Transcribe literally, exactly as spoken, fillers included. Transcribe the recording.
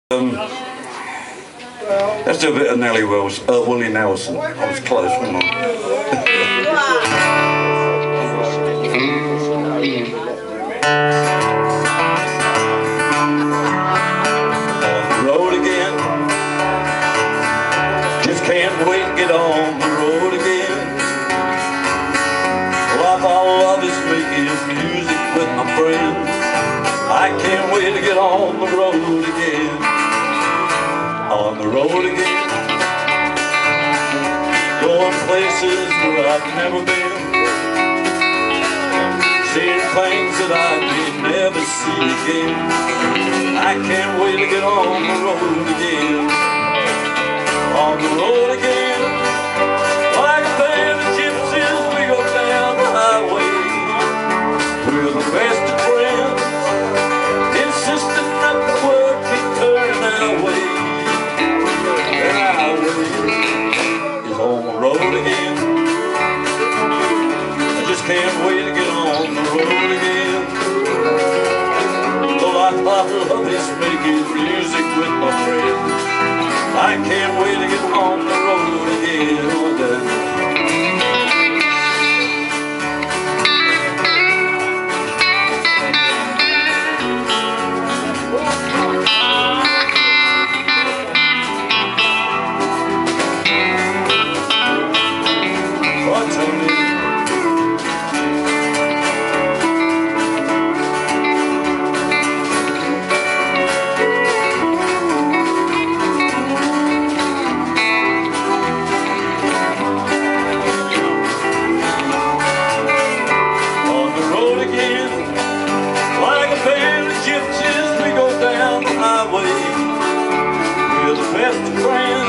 Um, let's do a bit of Nellie Wills, uh, Willie Nelson. I was close, wasn't I? On the road again, just can't wait to get on the road again. Well, I thought love is making music with my friends. I can't wait to get on the road again. On the road again, going places where I've never been, seeing things that I may never see again. I can't wait to get on the road again. On the road again, like a band of gypsies, we go down the highway. We're the best of friends, insisting that the world keep turning our way. Can't wait to get on the road again. Though I thought love is making music with my friends, I can't wait to get on the road again. We're the best of friends,